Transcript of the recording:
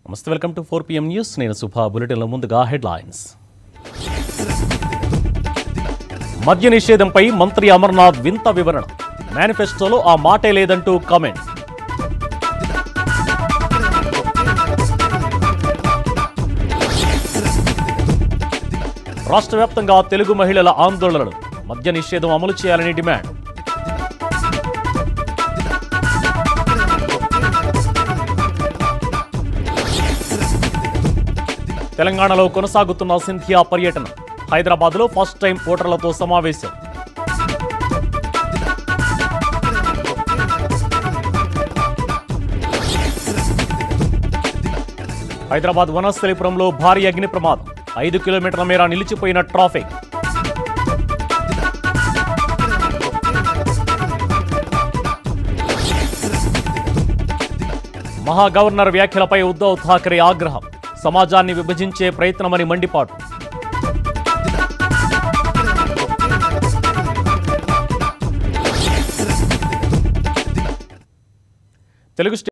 నమస్తే, welcome to 4 PM news. నేను సుభా. బులెటిన్ల ముందుగా హెడ్లైన్స్. మద్య నిషేధంపై మంత్రి అమర్నాథ్ వింత వివరణ. మేనిఫెస్టోలో ఆ మాటే లేదంటూ కామెంట్. రాష్ట్ర వ్యాప్తంగా తెలుగు మహిళల ఆందోళనలు. మద్య నిషేధం అమలు చేయాలని డిమాండ్. తెలంగాణలో కొనసాగుతున్న సింథియా పర్యటన. హైదరాబాద్లో ఫస్ట్ టైం ఓటర్లతో సమావేశం. హైదరాబాద్ వనస్థలిపురంలో భారీ అగ్ని ప్రమాదం. 5 కిలోమీటర్ల మేర నిలిచిపోయిన ట్రాఫిక్. మహా గవర్నర్ వ్యాఖ్యలపై ఉద్ధవ్ ఠాక్రే ఆగ్రహం. సమాజాన్ని విభజించే ప్రయత్నమని మండిపాటు. తెలుగు